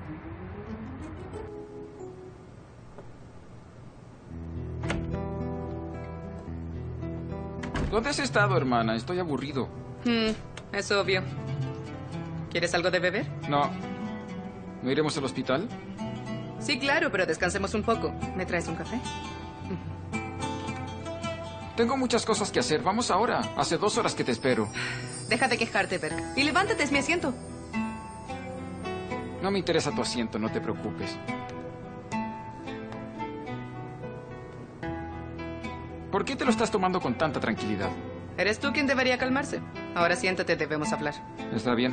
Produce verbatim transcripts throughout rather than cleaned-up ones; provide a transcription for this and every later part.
¿Dónde has estado, hermana? Estoy aburrido. Hmm, es obvio. ¿Quieres algo de beber? No. ¿No iremos al hospital? Sí, claro, pero descansemos un poco. ¿Me traes un café? Tengo muchas cosas que hacer. Vamos ahora. Hace dos horas que te espero. Deja de quejarte, Berg. Y levántate, es mi asiento. No me interesa tu asiento, no te preocupes. ¿Por qué te lo estás tomando con tanta tranquilidad? Eres tú quien debería calmarse. Ahora siéntate, debemos hablar. Está bien.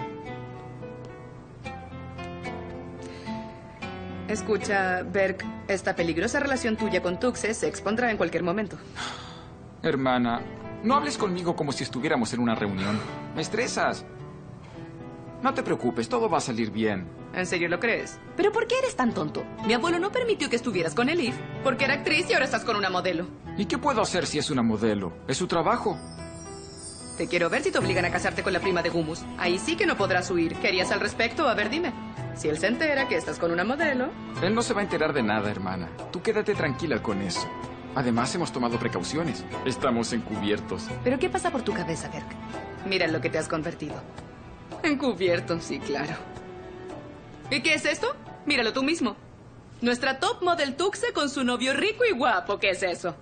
Escucha, Berg, esta peligrosa relación tuya con Tuxe se expondrá en cualquier momento. Hermana, no hables conmigo como si estuviéramos en una reunión. Me estresas. No te preocupes, todo va a salir bien. ¿En serio lo crees? ¿Pero por qué eres tan tonto? Mi abuelo no permitió que estuvieras con Elif, porque era actriz y ahora estás con una modelo. ¿Y qué puedo hacer si es una modelo? Es su trabajo. Te quiero ver si te obligan a casarte con la prima de Gumus. Ahí sí que no podrás huir. ¿Qué harías al respecto? A ver, dime. Si él se entera que estás con una modelo... Él no se va a enterar de nada, hermana. Tú quédate tranquila con eso. Además, hemos tomado precauciones. Estamos encubiertos. ¿Pero qué pasa por tu cabeza, Berg? Mira lo que te has convertido. Encubierto, sí, claro. ¿Y qué es esto? Míralo tú mismo. Nuestra top model Tuxe con su novio rico y guapo. ¿Qué es eso?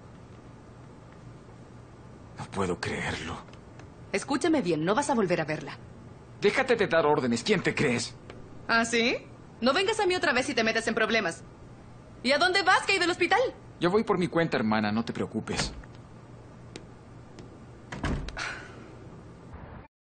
No puedo creerlo. Escúchame bien, no vas a volver a verla. Déjate de dar órdenes. ¿Quién te crees? ¿Ah, sí? No vengas a mí otra vez y te metes en problemas. ¿Y a dónde vas, que hay del hospital? Yo voy por mi cuenta, hermana. No te preocupes.